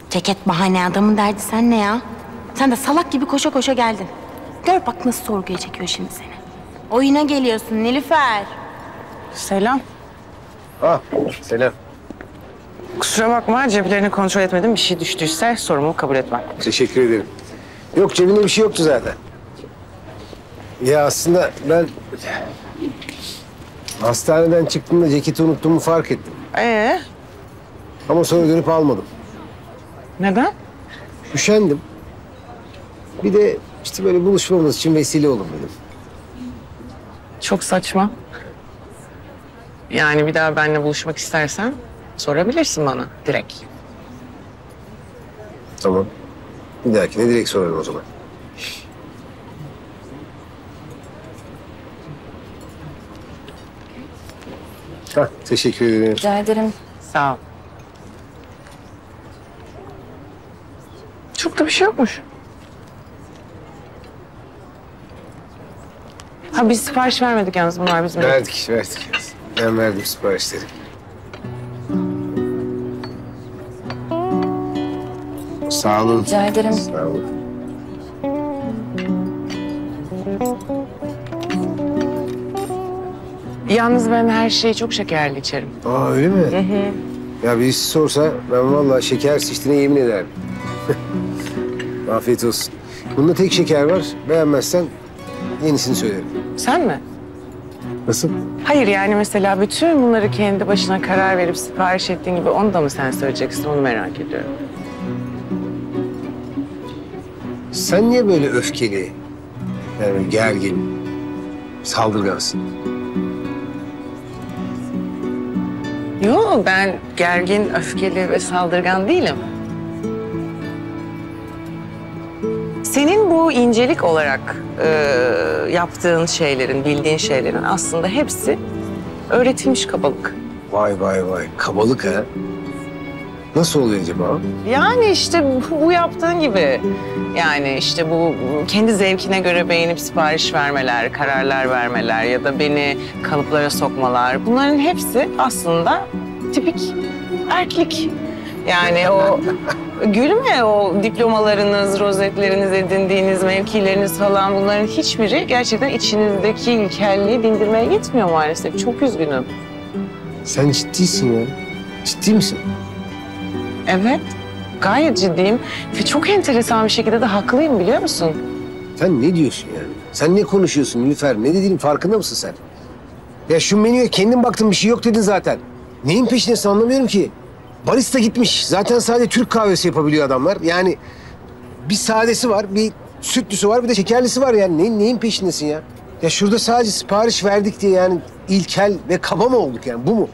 Ceket bahane, adamın derdi sen ne ya? Sen de salak gibi koşa koşa geldin. Gör bak nasıl sorguya çekiyor şimdi seni. Oyuna geliyorsun Nilüfer. Selam. Selam. Kusura bakma, ceplerini kontrol etmedim. Bir şey düştüyse sorumluluğu kabul etmem. Teşekkür ederim. Yok, cebimde bir şey yoktu zaten. Ya aslında ben hastaneden çıktığımda ceketi unuttuğumu fark ettim. Ama sonra dönüp almadım. Neden? Üşendim. Bir de işte böyle buluşmamız için vesile olun dedim. Çok saçma. Yani bir daha benimle buluşmak istersen sorabilirsin bana direkt. Tamam. Bir dahakine direkt sorarım o zaman. Teşekkür ederim. Rica ederim. Sağ ol. Çok da bir şey yokmuş. Ha biz sipariş vermedik yalnız, bunlar bizim. Verdik. Ben verdim siparişleri. Sağ olun. Rica ederim. Sağ olun. Yalnız ben her şeyi çok şekerli içerim. Öyle mi? Ya birisi sorsa ben vallahi şeker içtiğine yemin ederim. Afiyet olsun. Bunda tek şeker var. Beğenmezsen yenisini söylerim. Sen mi? Nasıl? Hayır yani mesela bütün bunları kendi başına karar verip sipariş ettiğin gibi onu da mı sen söyleyeceksin, onu merak ediyorum. Sen niye böyle öfkeli, yani gergin, saldırgansın? Yok, ben gergin, öfkeli ve saldırgan değilim. Senin bu incelik olarak yaptığın şeylerin, bildiğin şeylerin aslında hepsi öğretilmiş kabalık. Vay. Kabalık ha? Nasıl oluyor acaba? Yani işte bu yaptığın gibi. Yani işte bu kendi zevkine göre beğenip sipariş vermeler, kararlar vermeler ya da beni kalıplara sokmalar. Bunların hepsi aslında tipik erkek. Yani o gülme, o diplomalarınız, rozetleriniz, edindiğiniz mevkileriniz falan, bunların hiçbiri gerçekten içinizdeki ilkelliği dindirmeye gitmiyor maalesef. Çok üzgünüm. Sen ciddisin ya. Ciddi misin? Evet, gayet ciddiyim ve çok enteresan bir şekilde de haklıyım, biliyor musun? Sen ne diyorsun yani? Sen ne konuşuyorsun Nilüfer? Ne dediğinin farkında mısın sen? Ya şu menüye kendin baktın, bir şey yok dedin zaten. Neyin peşindesin anlamıyorum ki. Barista gitmiş. Zaten sadece Türk kahvesi yapabiliyor adamlar. Yani bir sadesi var, bir sütlüsü var, bir de şekerlisi var yani. Neyin peşindesin ya? Ya şurada sadece sipariş verdik diye yani ilkel ve kaba mı olduk yani? Bu mu?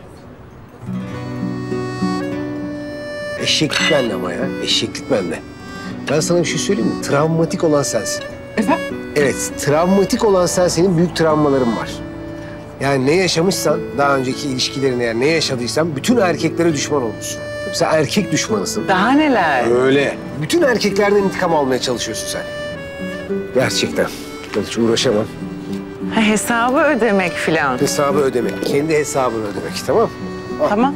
Eşeklik bende ama ya. Eşeklik bende. Ben sana bir şey söyleyeyim mi? Travmatik olan sensin. Efendim? Evet, travmatik olan sen, senin büyük travmaların var. Yani ne yaşamışsan, daha önceki ilişkilerinde yani ne yaşadıysan bütün erkeklere düşman olmuşsun. Sen erkek düşmanısın. Daha neler? Öyle. Bütün erkeklerden intikam almaya çalışıyorsun sen. Gerçekten. Ben hiç uğraşamam. Ha, hesabı ödemek filan. Hesabı ödemek. Kendi hesabını ödemek. Tamam? Al. Tamam.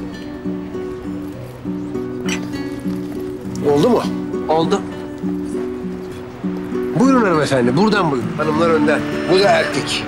Oldu mu? Oldu. Buyurun hanımefendi. Buradan buyurun. Hanımlar önden. Bu da erkek.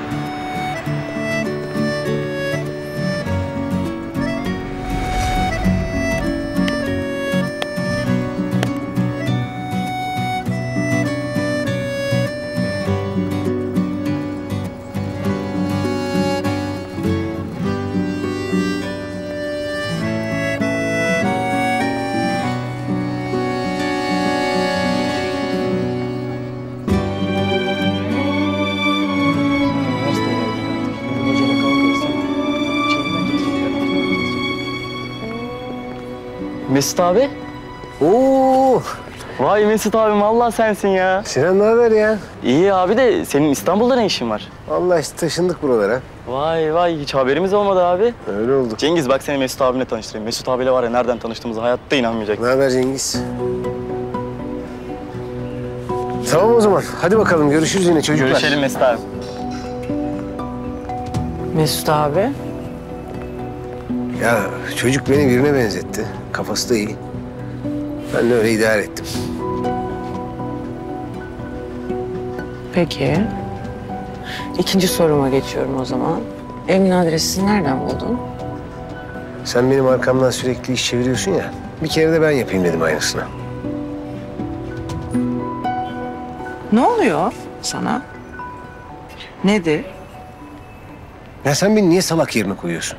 Mesut abi. Oo, Vay Mesut abim, vallahi sensin ya. Sinan ne haber ya? İyi abi, de senin İstanbul'da ne işin var? Vallahi işte taşındık buralara. Vay hiç haberimiz olmadı abi. Öyle oldu. Cengiz, bak seni Mesut abimle tanıştırayım. Mesut abiyle var ya, nereden tanıştığımıza hayatta inanmayacak. Ne haber Cengiz? Tamam o zaman. Hadi bakalım görüşürüz yine çocuklar. Görüşelim Mesut abi. Mesut abi. Ya çocuk beni birine benzetti. Kafası da iyi. Ben de öyle idare ettim. Peki. İkinci soruma geçiyorum o zaman. Evin adresini nereden buldun? Sen benim arkamdan sürekli iş çeviriyorsun ya. Bir kere de ben yapayım dedim aynısını. Ne oluyor sana? Nedir? Ya sen beni niye salak yerine koyuyorsun?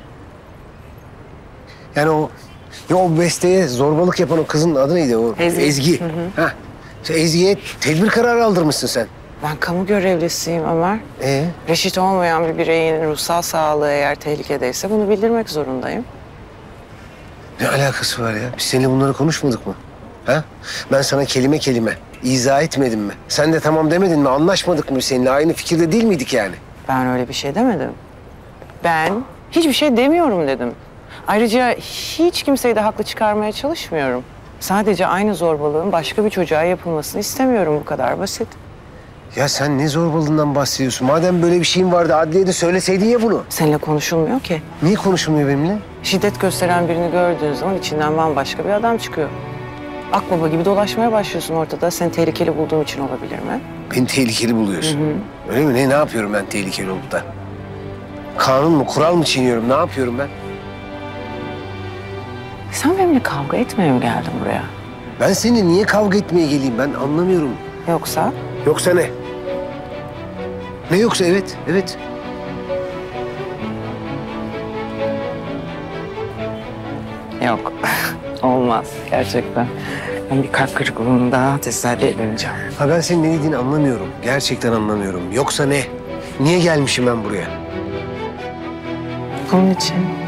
Yani o besteye zorbalık yapan o kızın adı neydi o? Ezgi. Ezgi. Ha. Sen Ezgi'ye tedbir kararı aldırmışsın sen. Ben kamu görevlisiyim Ömer. Reşit olmayan bir bireyin ruhsal sağlığı eğer tehlikedeyse bunu bildirmek zorundayım. Ne alakası var ya? Biz seninle bunları konuşmadık mı? Ha? Ben sana kelime kelime izah etmedim mi? Sen de tamam demedin mi? Anlaşmadık mı seninle? Aynı fikirde değil miydik yani? Ben öyle bir şey demedim. Ben hiçbir şey demiyorum dedim. Ayrıca hiç kimseyi de haklı çıkarmaya çalışmıyorum. Sadece aynı zorbalığın başka bir çocuğa yapılmasını istemiyorum, bu kadar basit. Ya sen ne zorbalığından bahsediyorsun? Madem böyle bir şeyin vardı adliyede söyleseydin ya bunu. Seninle konuşulmuyor ki. Niye konuşulmuyor benimle? Şiddet gösteren birini gördüğün zaman içinden bambaşka bir adam çıkıyor. Akbaba gibi dolaşmaya başlıyorsun ortada. Seni tehlikeli bulduğum için olabilir mi? Beni tehlikeli buluyorsun. Öyle mi? Ne yapıyorum ben tehlikeli olup da? Kanun mu, kural mı çiğniyorum? Ne yapıyorum ben? Sen benimle kavga etmeye mi geldin buraya? Ben seninle niye kavga etmeye geleyim? Ben anlamıyorum. Yoksa? Yoksa ne? Ne yoksa evet, evet. Yok. Olmaz gerçekten. Ben bir kalp kırıklığını daha teselli edemeyeceğim. Ha ben senin ne dediğini anlamıyorum. Gerçekten anlamıyorum. Yoksa ne? Niye gelmişim ben buraya? Bunun için